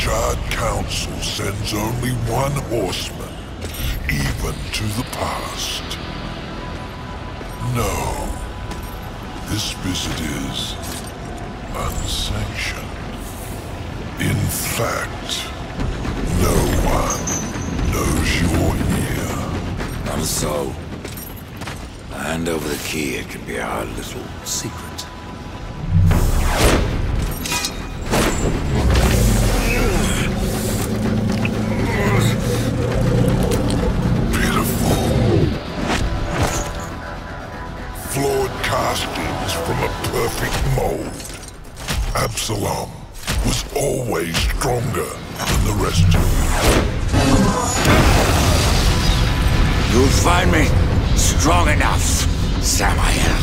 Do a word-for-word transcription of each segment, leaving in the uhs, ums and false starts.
Charred Council sends only one horseman, even to the past. No. This visit is unsanctioned. In fact, no one knows you're here. Not so. Hand over the key, it can be our little secret. Flawed castings from a perfect mold. Absalom was always stronger than the rest of you. You'll find me strong enough, Samael.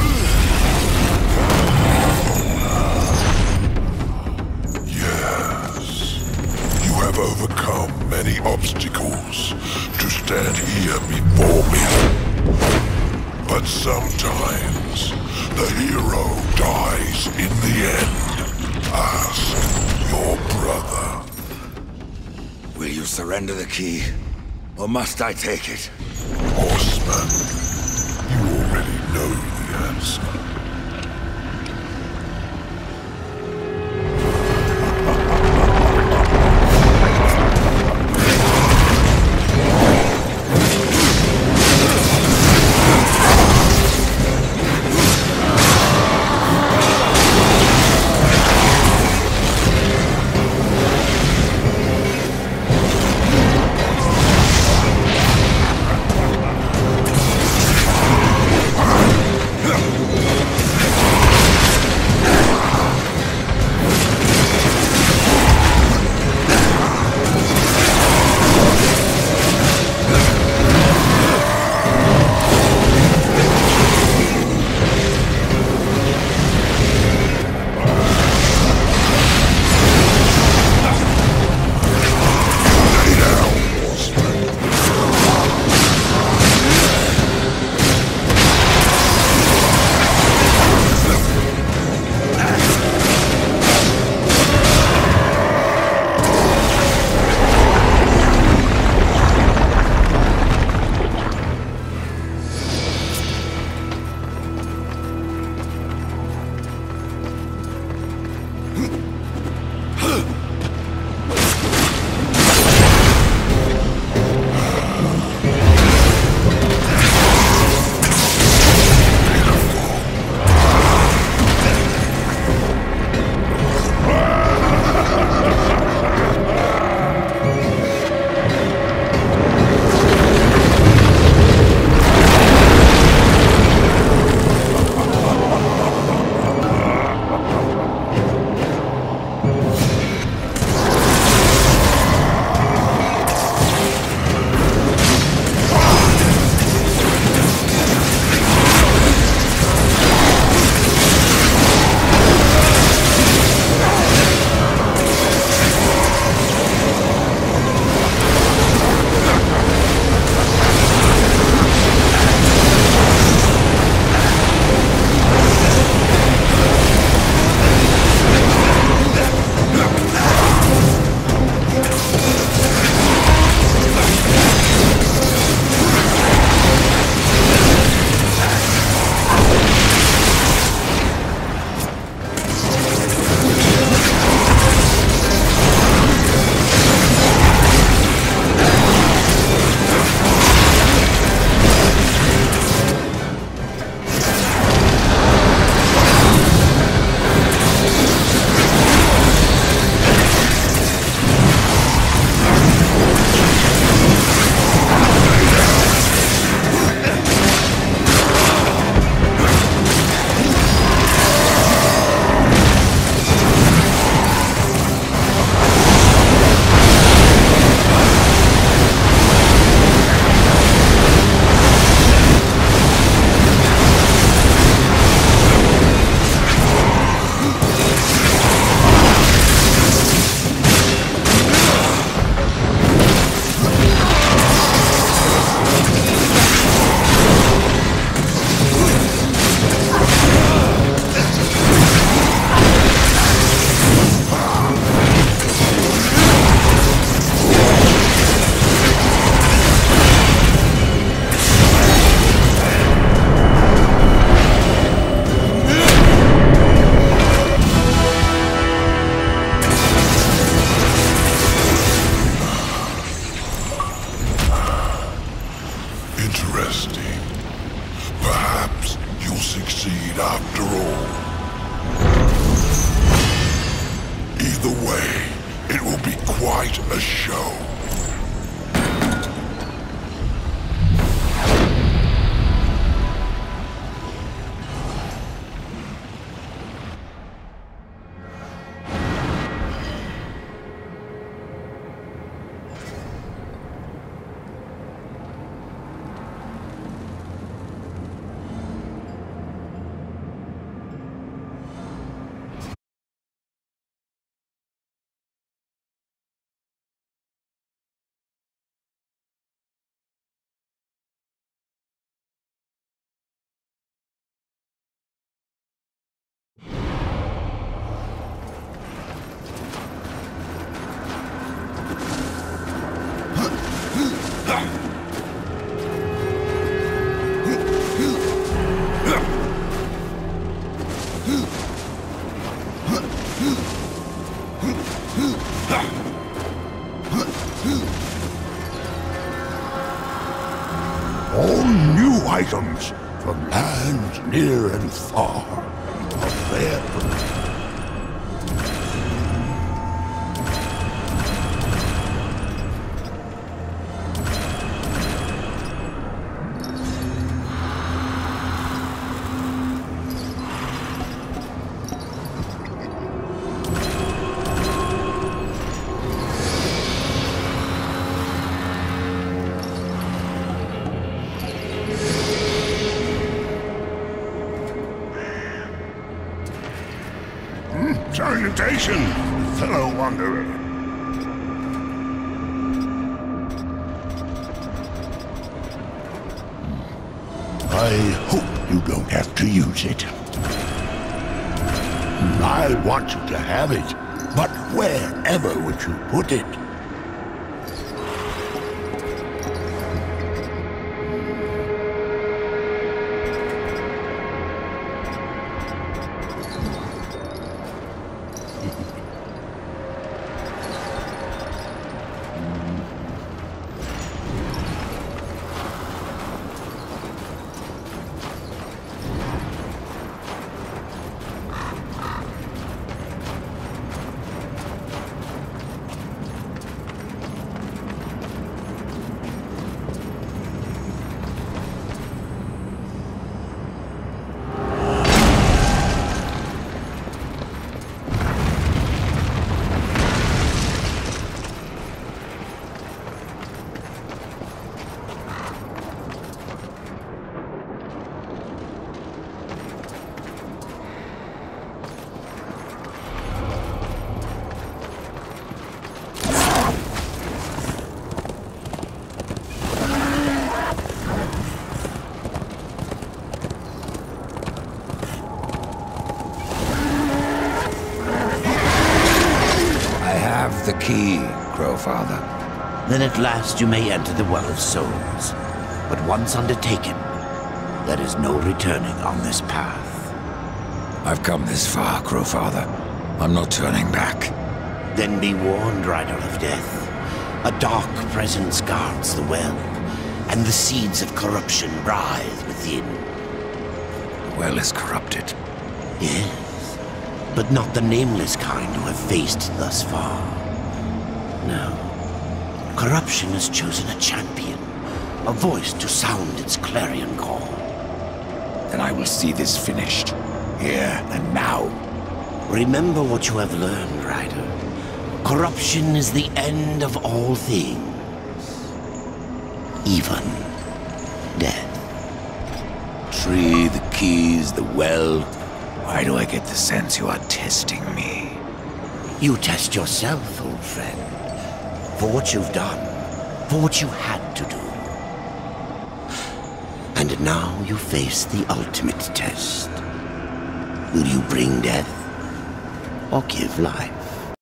Yes. You have overcome many obstacles to stand here before me. But sometimes, the hero dies in the end. Ask your brother. Will you surrender the key? Or must I take it? Horseman, you already know the answer. quite a show. All new items from lands near and far are there. Salutation, fellow wanderer. I hope you don't have to use it. I want you to have it, but wherever would you put it? The key, Crowfather. Then at last you may enter the Well of Souls. But once undertaken, there is no returning on this path. I've come this far, Crowfather. I'm not turning back. Then be warned, Rider of Death. A dark presence guards the well, and the seeds of corruption writhe within. The well is corrupted. Yes, but not the nameless kind who have faced it thus far. No. Corruption has chosen a champion, a voice to sound its clarion call. Then I will see this finished, here and now. Remember what you have learned, Rider. Corruption is the end of all things. Even death. Tree, the keys, the well. Why do I get the sense you are testing me? You test yourself, old friend. For what you've done, for what you had to do. And now you face the ultimate test. Will you bring death or give life?